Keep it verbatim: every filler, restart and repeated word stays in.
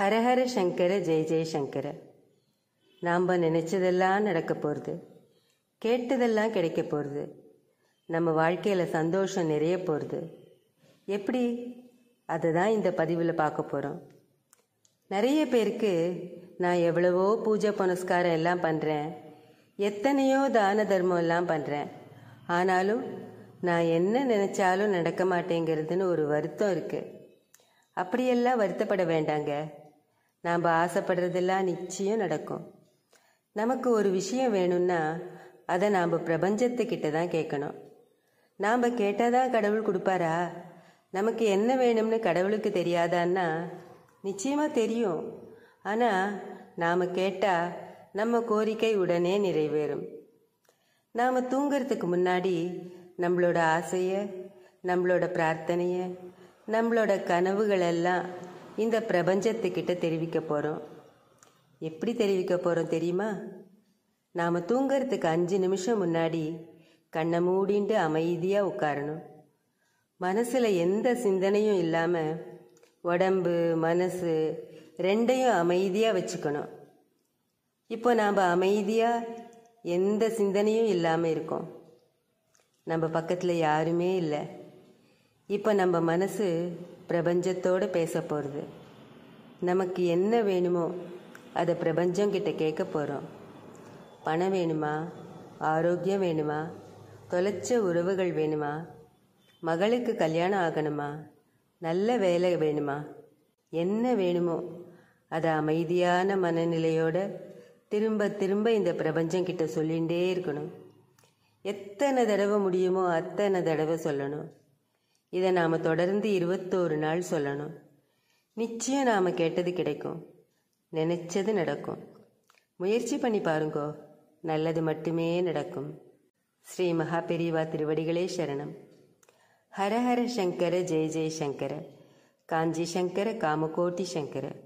ஹரஹர சங்கர ஜெய ஜெய சங்கர. நாம் நினச்சதெல்லாம் நடக்க போகிறது, கேட்டதெல்லாம் கிடைக்க போகிறது, நம்ம வாழ்க்கையில் சந்தோஷம் நிறைய போகிறது. எப்படி? அதை தான் இந்த பதிவில் பார்க்க போகிறோம். நிறைய பேருக்கு நான் எவ்வளவோ பூஜை புனஸ்காரம் எல்லாம் பண்ணுறேன், எத்தனையோ தான தர்மம் எல்லாம் பண்ணுறேன், ஆனாலும் நான் என்ன நினச்சாலும் நடக்க மாட்டேங்கிறதுன்னு ஒரு வருத்தம் இருக்குது. அப்படியெல்லாம் வருத்தப்பட வேண்டாங்க. நாம் ஆசைப்படுறதெல்லாம் நிச்சயம் நடக்கும். நமக்கு ஒரு விஷயம் வேணும்னா அதை நாம் பிரபஞ்சத்துக்கிட்ட தான் கேட்கணும். நாம் கேட்டால் தான் கடவுள் கொடுப்பாரா? நமக்கு என்ன வேணும்னு கடவுளுக்கு தெரியாதான்னா நிச்சயமாக தெரியும். ஆனால் நாம் கேட்டால் நம்ம கோரிக்கை உடனே நிறைவேறும். நாம் தூங்கிறதுக்கு முன்னாடி நம்மளோட ஆசையை, நம்மளோட பிரார்த்தனையை, நம்மளோட கனவுகளெல்லாம் இந்த பிரபஞ்சத்துக்கிட்ட தெரிவிக்க போகிறோம். எப்படி தெரிவிக்க போகிறோம் தெரியுமா? நாம் தூங்கிறதுக்கு அஞ்சு நிமிஷம் முன்னாடி கண்ணை மூடிண்டு அமைதியாக உட்காரணும். மனசில் எந்த சிந்தனையும் இல்லாமல் உடம்பு மனசு ரெண்டையும் அமைதியாக வச்சுக்கணும். இப்போ நாம் அமைதியாக எந்த சிந்தனையும் இல்லாமல் இருக்கோம். நம்ம பக்கத்தில் யாருமே இல்லை. இப்போ நம்ம மனசு பிரபஞ்சத்தோடு பேச போகிறது. நமக்கு என்ன வேணுமோ அதை பிரபஞ்சங்கிட்ட கேட்க போகிறோம். பணம் வேணுமா? ஆரோக்கியம் வேணுமா? தொலைச்ச உறவுகள் வேணுமா? மகளுக்கு கல்யாணம் ஆகணுமா? நல்ல வேலை வேணுமா? என்ன வேணுமோ அதை அமைதியான மனநிலையோட திரும்ப திரும்ப இந்த பிரபஞ்சங்கிட்ட சொல்லிகிட்டே இருக்கணும். எத்தனை தடவை முடியுமோ அத்தனை தடவை சொல்லணும். இதை நாம் தொடர்ந்து இருபத்தோரு நாள் சொல்லணும். நிச்சயம் நாம் கேட்டது கிடைக்கும், நினைச்சது நடக்கும். முயற்சி பண்ணி பாருங்கோ, நல்லது மட்டுமே நடக்கும். ஸ்ரீ மகா பெரியவா திருவடிகளே சரணம். ஹரஹர சங்கர ஜெய ஜெய சங்கர. காஞ்சி சங்கர காமகோட்டி சங்கர.